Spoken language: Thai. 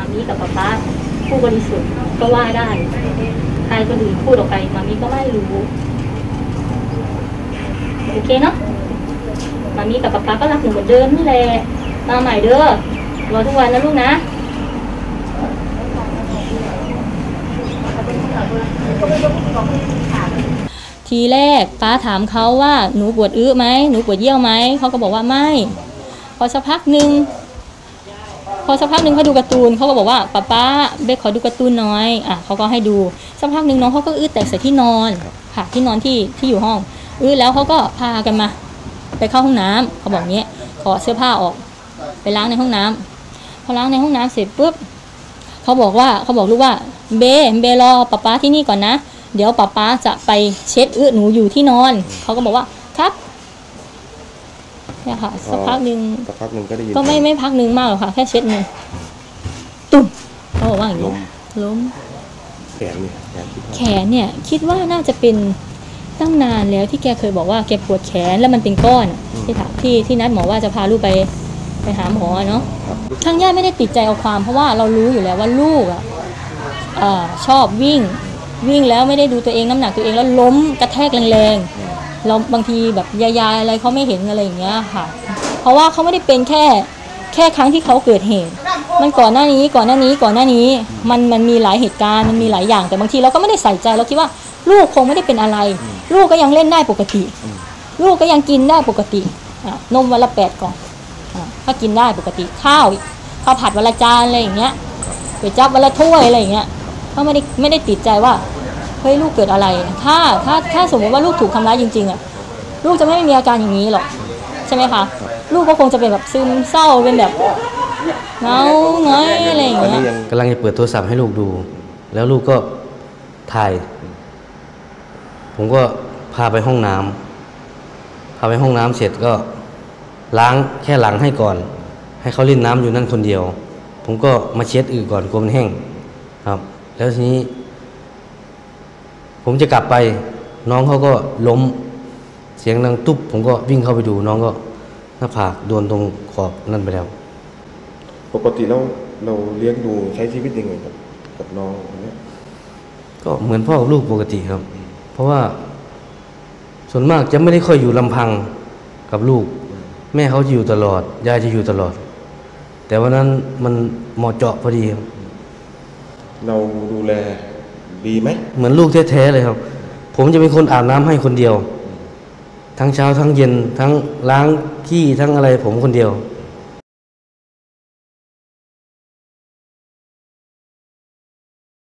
มามีกับป๊าผู้บริสุทธิ์ก็ว่าได้ใครคนอื่นพูดออกไปมามีก็ไม่รู้โอเคเนาะมามีกับป๊าก็รักหนูเหมือนเดิมนี่แหละมาใหม่เด้อรอทุกวันนะลูกนะทีแรกป้าถามเขาว่าหนูปวดอึไหมหนูปวดเยี่ยวไหมเขาก็บอกว่าไม่พอสักพักหนึ่งเขาดูการ์ตูนเขาก็บอกว่าป้าเบคขอดูการ์ตูนน้อยเขาก็ให้ดูสักพักหนึ่งน้องเขาก็อึแตกใส่ที่นอนค่ะที่นอนที่อยู่ห้องแล้วเขาก็พากันมาไปเข้าห้องน้ำเขาบอกเงี้ยขอเสื้อผ้าออกไปล้างในห้องน้ำพอล้างในห้องน้ำเสร็จปุ๊บเขาบอกลูกว่าเบรอป้าที่นี่ก่อนนะเดี๋ยวป้าจะไปเช็ดหนูอยู่ที่นอนเขาก็บอกว่าครับเนี่ยค่ะสักพักหนึ่งก็ได้ยินก็ไม่พักหนึ่งมากหรอกค่ะแค่เช็ดมือตุ้มเขาบอกว่าอย่างนี้ล้มแขนเนี่ยคิดว่าน่าจะเป็นตั้งนานแล้วที่แกเคยบอกว่าแกปวดแขนแล้วมันเป็นก้อนที่นัดหมอว่าจะพาลูกไปหาหมอเนาะทางญาติไม่ได้ติดใจเอาความเพราะว่าเรารู้อยู่แล้วว่าลูกชอบวิ่งแล้วไม่ได้ดูตัวเองน้ำหนักตัวเองแล้วล้มกระแทกแรงๆเราบางทีแบบยายอะไรเขาไม่เห็นอะไรอย่างเงี้ยค่ะเพราะว่าเขาไม่ได้เป็นแค่ครั้งที่เขาเกิดเหตุมันก่อนหน้านี้มันมีหลายเหตุการณ์มันมีหลายอย่างแต่บางทีเราก็ไม่ได้ใส่ใจเราคิดว่าลูกคงไม่ได้เป็นอะไรลูกก็ยังเล่นได้ปกติลูกก็ยังกินได้ปกตินมวันละ8 กล่องก็กินได้ปกติข้าวผัดวันละจานอะไรอย่างเงี้ยก๋วยจั๊บวันละถ้วยอะไรอย่างเงี้ยเขาไม่ได้ติดใจว่าเฮ้ยลูกเกิดอะไรถ้าสมมติว่าลูกถูกทำร้ายจริงๆลูกจะไม่มีอาการอย่างนี้หรอกใช่ไหมคะลูกก็คงจะเป็นแบบซึมเศร้าเป็นแบบเงาเงยอะไรอย่างเงี้ยกำลังจะเปิดโทรศัพท์ให้ลูกดูแล้วลูกก็ถ่ายผมก็พาไปห้องน้ำเสร็จก็ล้างแค่หลังให้ก่อนให้เขาเล่นน้ำอยู่นั่นคนเดียวผมก็มาเช็ดก่อนกลัวมันแห้งครับแล้วทีนี้ผมจะกลับไปน้องเขาก็ล้มเสียงดังตุ๊บผมก็วิ่งเข้าไปดูน้องก็หน้าผากโดนตรงขอบนั่นไปแล้วปกติเราเลี้ยงดูใช้ชีวิตยังไงกับน้องคนนี้ก็เหมือนพ่อกับลูกปกติครับเพราะว่าส่วนมากจะไม่ได้ค่อยอยู่ลำพังกับลูกแม่เขาจะอยู่ตลอดยายจะอยู่ตลอดแต่วันนั้นมันเหมาะเจาะพอดีครับเราดูแลดีไหมเหมือนลูกแท้ๆเลยครับผมจะเป็นคนอาบน้ำให้คนเดียวทั้งเช้าทั้งเย็นทั้งล้างขี้ทั้งอะไรผมคนเดียว